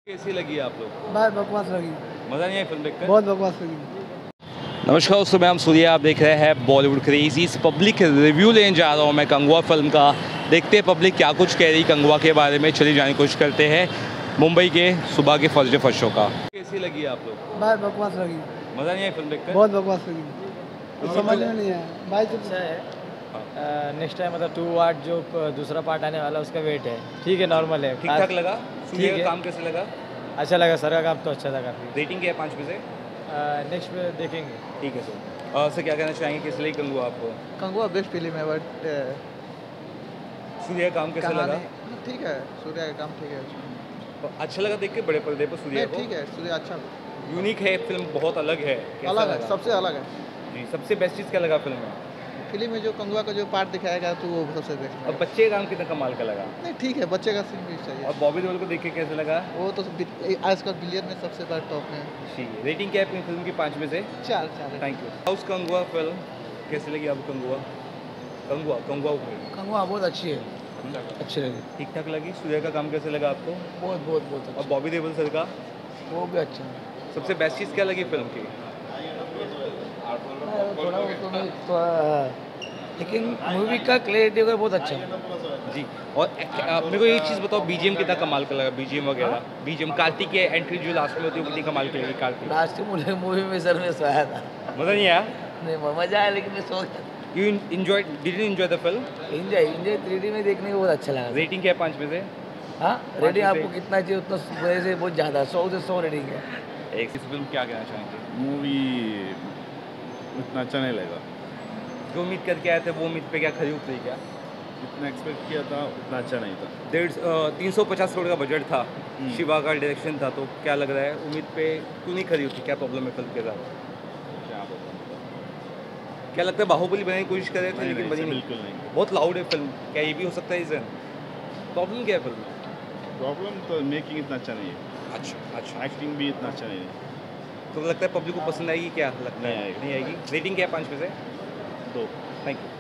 कैसी लगी आप लोग को? बहुत बकवास लगी। मज़ा नहीं आया फिल्म देखकर? बहुत बकवास लगी। नमस्कार दोस्तों, मैं सूर्य, आप देख रहे हैं बॉलीवुड क्रेजी। इस पब्लिक रिव्यू लेने जा रहा हूँ मैं कंगुआ फिल्म का। देखते हैं पब्लिक क्या कुछ कह रही कंगुआ के बारे में। चलिए जाने की कोशिश करते हैं मुंबई के सुबह के फर्स्ट डे फर्स्ट शो का। कैसी लगी आप लोग को? बहुत बकवास लगी। मज़ा नहीं आया फिल्म देखकर? बहुत बकवास लगी। कुछ समझ में नहीं आया भाई। अच्छा है। नेक्स्ट टाइम मतलब 2 पार्ट जो दूसरा पार्ट आने वाला है उसका वेट है। ठीक है, नॉर्मल है, ठीक ठाक लगा। सूर्य का काम कैसे लगा? अच्छा लगा सर का काम तो अच्छा था काफ़ी। रेटिंग क्या है 5 में से? नेक्स्ट में देखेंगे। ठीक है सर। सर क्या कहना चाहेंगे, किस लिए कंगुआ आपको? कंगुआ बेस्ट फिल्म है बट सूर्य का काम कैसे लगा? ठीक है। सूर्य का काम ठीक है। अच्छा लगा देख के बड़े पर्दे पर सूर्य को? ठीक है, सूर्य अच्छा यूनिक है फिल्म, बहुत अलग है। कैसा लगा? सबसे अलग है। जी, सबसे बेस्ट चीज़ क्या लगा फिल्म में? फिल्म में जो कंगुआ का जो पार्ट दिखाया गया तो वो सबसे बेस्ट और बच्चे का काम कितना कमाल का लगा? नहीं ठीक है, बच्चे का सीन भी चाहिए। और बॉबी देओल को देख के कैसे लगा? वो तो आजकल बिलियन में सबसे बड़ा टॉप में। ठीक है। रेटिंग क्या है अपनी फिल्म की 5 में से? 4 thank you. How's Kanguva film कैसे लगी आपको? कंगुआ कंगुआ बहुत अच्छी है, अच्छी लगी। ठीक ठाक लगी। सूर्य का काम कैसे लगा आपको? बहुत और बॉबी देओल सर का? वो भी अच्छा है। सबसे बेस्ट चीज़ क्या लगी फिल्म की? लेकिन मूवी का क्लैरिटी वगैरह बहुत अच्छा है। जी। और मेरे को एक चीज़ बताओ, बीजीएम कितना कमाल का लगा? बीजीएम वगैरह, बीजीएम कार्तिक की एंट्री जो लास्ट में होती है वो कितनी कमाल की लगी? कार्तिक लास्ट मूवी में सर में सोया था। मज़ा नहीं आया? नहीं मजा आया लेकिन मैं सो गया। You enjoy the film? Enjoy 3D में देखने को बहुत अच्छा लगा। रेटिंग क्या है 5 में से? हाँ, रेटिंग आपको कितना चाहिए उतना, वैसे बहुत ज़्यादा, 100 से 100 रेटिंग है। एक इस फिल्म क्या कहना चाहेंगे? मूवी उतना अच्छा नहीं लगा। जो उम्मीद करके आए थे वो उम्मीद पे क्या खरी उतरी क्या? जितना एक्सपेक्ट किया था उतना अच्छा नहीं था। 350 करोड़ का बजट था, शिवा का डायरेक्शन था, तो क्या लग रहा है उम्मीद पे क्यों नहीं खरी उतरी? क्या प्रॉब्लम है फिल्म के साथ? क्या बोलूं? क्या लगता है बाहुबली बनाने की कोशिश कर रहे थे लेकिन बनी नहीं? बिल्कुल नहीं। बहुत लाउड है फिल्म, क्या ये भी हो सकता है रीज़न? प्रॉब्लम क्या है फिल्म में? प्रॉब्लम तो मेकिंग इतना अच्छा नहीं है। अच्छा। एक्टिंग भी इतना अच्छा नहीं है। तो लगता है पब्लिक को पसंद आएगी? क्या लगता है? नहीं आएगी। नहीं आएगी। रेटिंग क्या है 5 में से? 2। Thank you.